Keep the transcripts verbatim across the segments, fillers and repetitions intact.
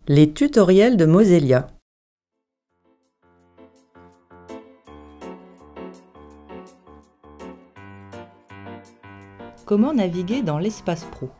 Les tutoriels de Mosellia. Comment naviguer dans l'espace pro?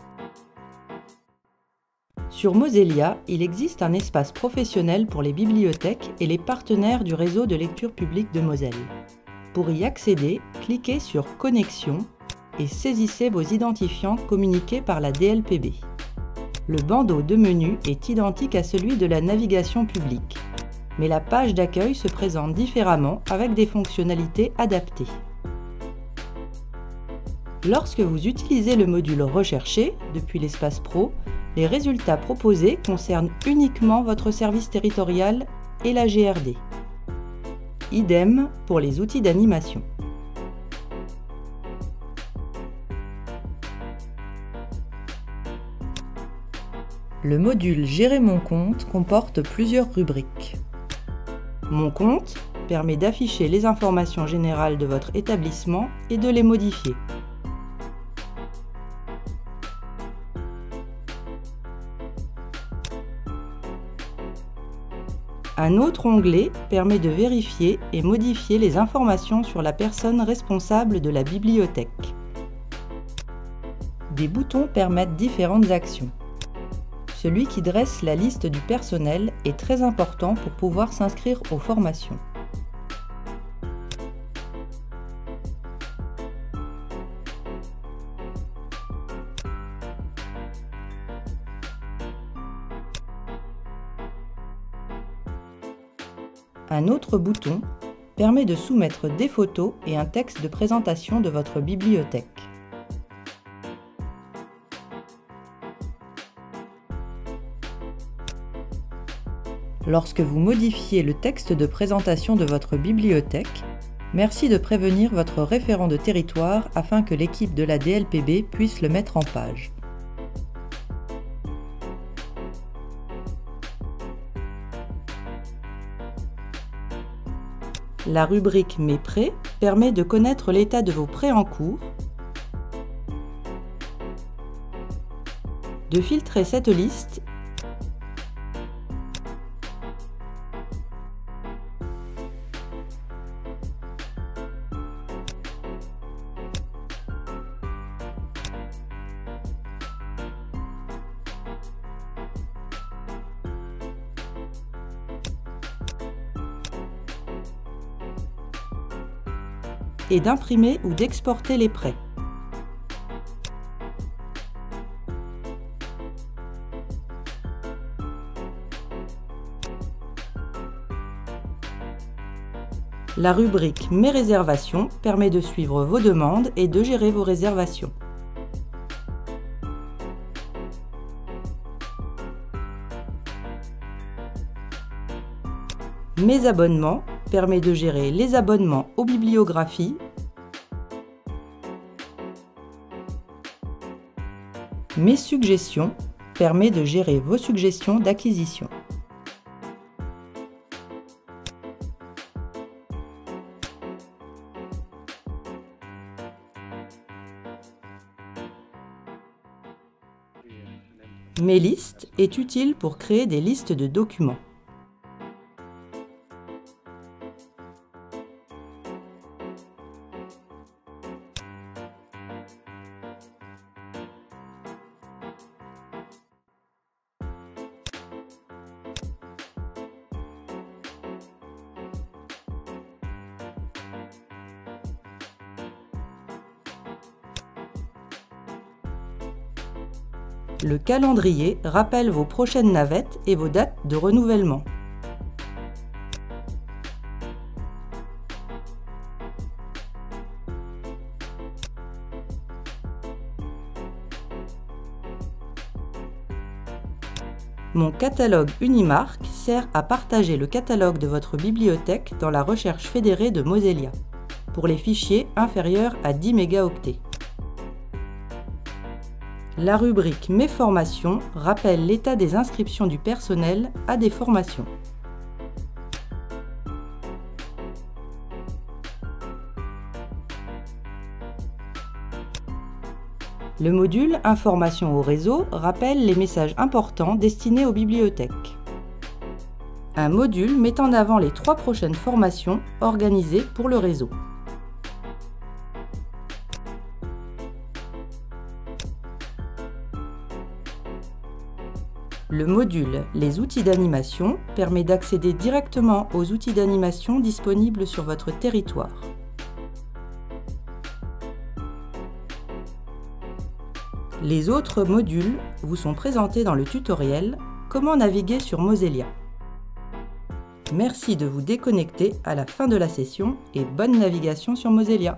Sur Mosellia, il existe un espace professionnel pour les bibliothèques et les partenaires du réseau de lecture publique de Moselle. Pour y accéder, cliquez sur « Connexion » et saisissez vos identifiants communiqués par la D L P B. Le bandeau de menu est identique à celui de la navigation publique, mais la page d'accueil se présente différemment avec des fonctionnalités adaptées. Lorsque vous utilisez le module Rechercher depuis l'espace Pro, les résultats proposés concernent uniquement votre service territorial et la G R D. Idem pour les outils d'animation. Le module Gérer mon compte comporte plusieurs rubriques. Mon compte permet d'afficher les informations générales de votre établissement et de les modifier. Un autre onglet permet de vérifier et modifier les informations sur la personne responsable de la bibliothèque. Des boutons permettent différentes actions. Celui qui dresse la liste du personnel est très important pour pouvoir s'inscrire aux formations. Un autre bouton permet de soumettre des photos et un texte de présentation de votre bibliothèque. Lorsque vous modifiez le texte de présentation de votre bibliothèque, merci de prévenir votre référent de territoire afin que l'équipe de la D L P B puisse le mettre en page. La rubrique « Mes prêts » permet de connaître l'état de vos prêts en cours, de filtrer cette liste et d'imprimer ou d'exporter les prêts. La rubrique « Mes réservations » permet de suivre vos demandes et de gérer vos réservations. « Mes abonnements » permet de gérer les abonnements aux bibliographies, Mes suggestions permet de gérer vos suggestions d'acquisition. Mes listes est utile pour créer des listes de documents. Le calendrier rappelle vos prochaines navettes et vos dates de renouvellement. Mon catalogue Unimark sert à partager le catalogue de votre bibliothèque dans la recherche fédérée de Mosellia, pour les fichiers inférieurs à dix mégaoctets. La rubrique « Mes formations » rappelle l'état des inscriptions du personnel à des formations. Le module Information au réseau rappelle les messages importants destinés aux bibliothèques. un module met en avant les trois prochaines formations organisées pour le réseau. Le module « Les outils d'animation » permet d'accéder directement aux outils d'animation disponibles sur votre territoire. Les autres modules vous sont présentés dans le tutoriel « Comment naviguer sur Mosellia ». Merci de vous déconnecter à la fin de la session et bonne navigation sur Mosellia.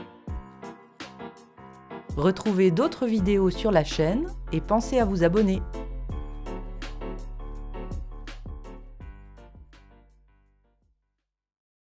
Retrouvez d'autres vidéos sur la chaîne et pensez à vous abonner.